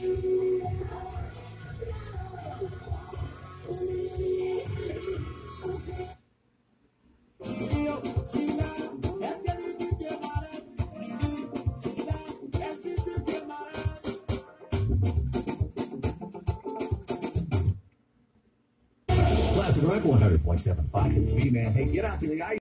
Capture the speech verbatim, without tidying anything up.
Classic Rock one hundred point seven Fox. It's me, man. Hey, get out to the ice.